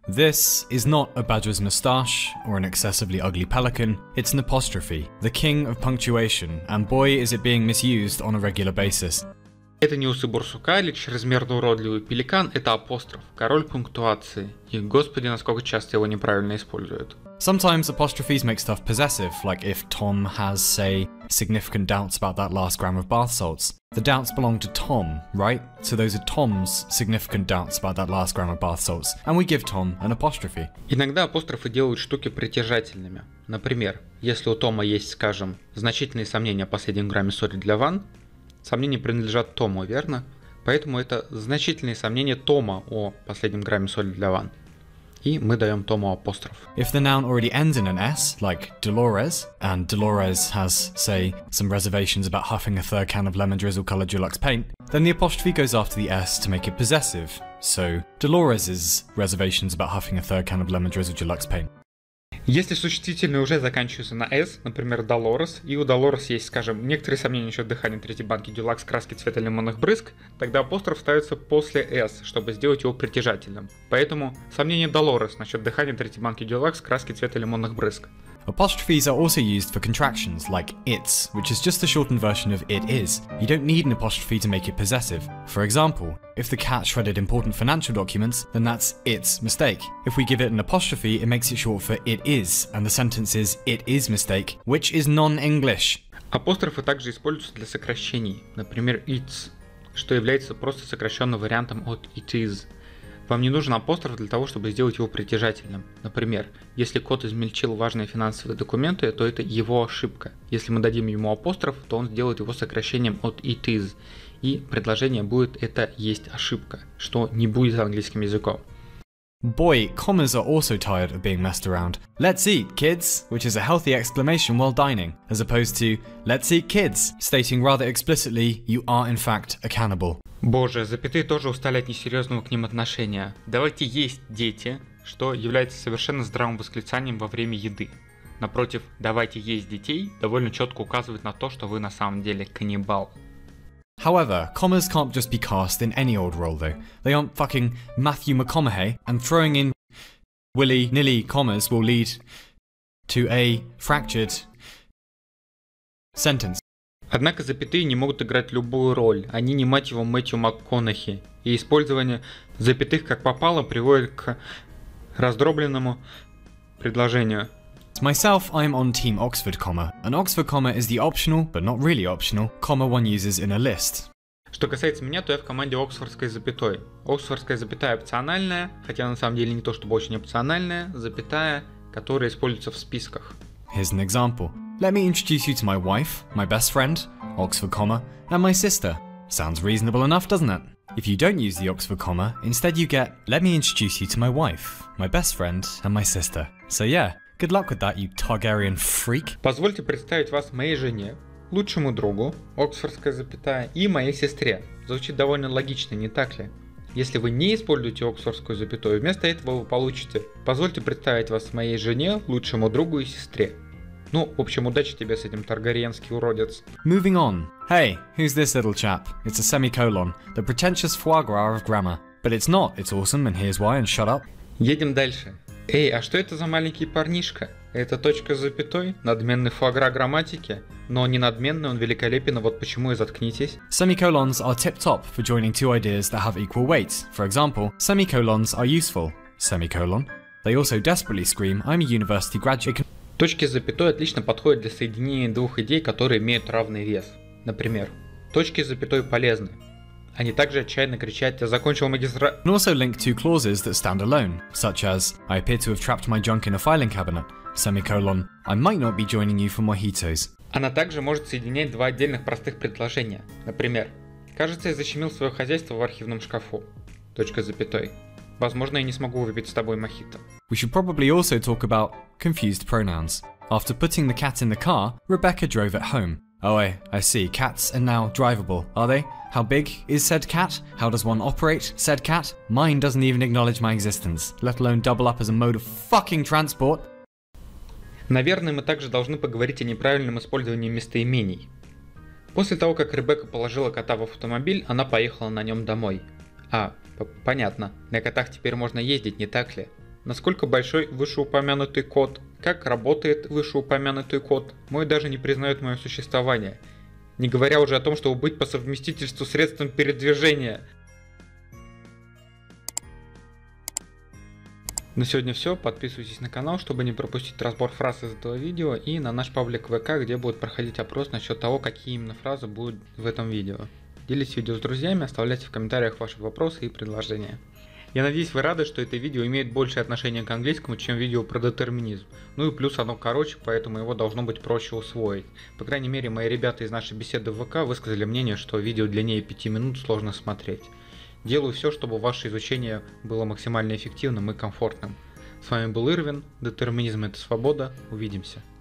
This is not a badger's moustache or an excessively ugly pelican, it's an apostrophe, the king of punctuation, and boy is it being misused on a regular basis. Это не усы барсука или чрезмерно уродливый пеликан, это апостроф, король пунктуации. И господи, насколько часто его неправильно используют. Sometimes apostrophes make stuff possessive, like if Tom has, say, significant doubts about that last gram of bath salts. The doubts belong to Tom, right? So those are Tom's significant doubts about that last gram of bath salts, and we give Tom an apostrophe. Иногда апострофы делают штуки притяжательными. Например, если у Тома есть, скажем, значительные сомнения о последнем грамме соли для ванн, сомнения принадлежат Тому, верно? Поэтому это значительные сомнения Тома о последнем грамме соли для ванн. И мы даем Тому апостроф. If the noun already ends in an S, like Dolores, and Dolores has, say, some reservations about huffing a third can of lemon drizzle coloured Dulux paint, then the apostrophe goes after the S to make it possessive. So, Dolores's reservations about huffing a third can of lemon drizzle Dulux paint. Если существительные уже заканчиваются на S, например, Dolores, и у Dolores есть, скажем, некоторые сомнения насчет дыхания третьей банки Dulux краски цвета лимонных брызг, тогда апостроф ставится после S, чтобы сделать его притяжательным. Поэтому сомнение Dolores насчет дыхания третьей банки Dulux краски цвета лимонных брызг. Apostrophes are also used for contractions, like its, which is just a shortened version of it is. You don't need an apostrophe to make it possessive. For example, if the cat shredded important financial documents, then that's its mistake. If we give it an apostrophe, it makes it short for it is, and the sentence is it is mistake, which is non-English. Апострофы также используются для сокращений, например, its, что является просто сокращенным вариантом от it is. Вам не нужен апостроф для того, чтобы сделать его притяжательным. Например, если кот измельчил важные финансовые документы, то это его ошибка. Если мы дадим ему апостроф, то он сделает его сокращением от it is. И предложение будет «это есть ошибка», что не будет английским языком. Boy, commas are also tired of being messed around. Let's eat, kids, which is a healthy exclamation while dining, as opposed to let's eat kids, stating rather explicitly you are in fact a cannibal. Боже, запятые тоже устали от несерьезного к ним отношения. Давайте есть, дети, что является совершенно здравым восклицанием во время еды. Напротив, давайте есть детей довольно четко указывает на то, что вы на самом деле каннибал. However, commas can't just be cast in any old role though. They aren't fucking Matthew McConaughey, and throwing in willy-nilly commas will lead to a fractured sentence. Однако запятые не могут играть любую роль, они не мать его Мэтью МакКонахи, и использование запятых как попало приводит к раздробленному предложению. Myself, I'm on Team Oxford comma. An Oxford comma is the optional, but not really optional, comma one uses in a list. Что касается меня, то я в команде Оксфордской запятой. Оксфордская запятая опциональная, хотя на самом деле не то чтобы очень опциональная, запятая, которая используется в списках. Here's an example. Let me introduce you to my wife, my best friend, Oxford comma, and my sister. Sounds reasonable enough, doesn't it? If you don't use the Oxford comma, instead you get, let me introduce you to my wife, my best friend, and my sister. So yeah, good luck with that, you Targaryen freak. Позвольте представить вас моей жене, лучшему другу, Оксфордская запятая, и моей сестре. Звучит довольно логично, не так ли? Если вы не используете Оксфордскую запятую, вместо этого вы получите «Позвольте представить вас моей жене, лучшему другу и сестре». Ну, в общем, удачи тебе с этим таргариенский уродец. Moving on. Hey, who's this little chap? It's a semicolon, the pretentious foie gras of grammar. But it's not, it's awesome, and here's why, and shut up. Едем дальше. Эй, а что это за маленький парнишка? Это точка с запятой, надменный фуагра грамматики, но не надменный, он великолепен, а вот почему и заткнитесь. Semicolons are tip-top for joining two ideas that have equal weight. For example, semicolons are useful, semicolon. They also desperately scream, I'm a university graduate. Точки с запятой отлично подходят для соединения двух идей, которые имеют равный вес. Например, точки с запятой полезны. Они также отчаянно кричат «Я закончил магистра...» And also link two clauses that stand alone, such as I appear to have trapped my junk in a filing cabinet, semicolon, I might not be joining you for mojitos. Она также может соединять два отдельных простых предложения. Например, «Кажется, я защемил свое хозяйство в архивном шкафу». Точка с запятой. Возможно, я не смогу выпить с тобой мохито. We should probably also talk about confused pronouns. After putting the cat in the car, Rebecca drove it home. Oh, I see. Cats are now drivable, are they? How big is said cat? How does one operate said cat? Mine doesn't even acknowledge my existence, let alone double up as a mode of fucking transport. Наверное, мы также должны поговорить о неправильном использовании местоимений. После того, как Ребекка положила кота в автомобиль, она поехала на нем домой. Понятно, на котах теперь можно ездить, не так ли? Насколько большой вышеупомянутый код? Как работает вышеупомянутый код? Мой даже не признает мое существование. Не говоря уже о том, чтобы быть по совместительству средством передвижения. На сегодня все. Подписывайтесь на канал, чтобы не пропустить разбор фраз из этого видео, и на наш паблик ВК, где будет проходить опрос насчет того, какие именно фразы будут в этом видео. Делитесь видео с друзьями, оставляйте в комментариях ваши вопросы и предложения. Я надеюсь, вы рады, что это видео имеет большее отношение к английскому, чем видео про детерминизм. Ну и плюс оно короче, поэтому его должно быть проще усвоить. По крайней мере, мои ребята из нашей беседы в ВК высказали мнение, что видео длиннее 5 минут сложно смотреть. Делаю все, чтобы ваше изучение было максимально эффективным и комфортным. С вами был Ирвин, детерминизм — это свобода, увидимся.